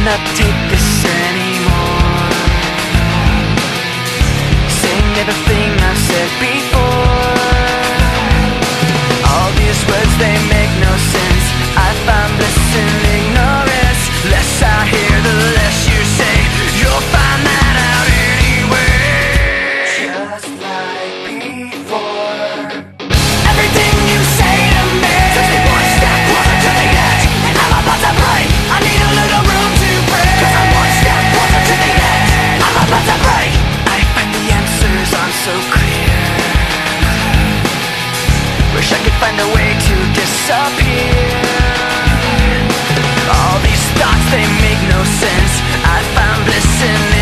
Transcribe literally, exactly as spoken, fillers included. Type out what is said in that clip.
cannot take this anymore. Saying everything I've said before. All these words, they make no sense. I find bliss in ignorance. Less I hear, the less you say. You'll find that out anyway. Just like before. Everything you say to me takes me one step closer to the edge, and I'm about to break. I need a little room to breathe, 'cause I'm one step closer to the edge. I'm about to break. I find the answers aren't so clear. Wish I could find a way to disappear. All these thoughts, they make no sense. I found bliss in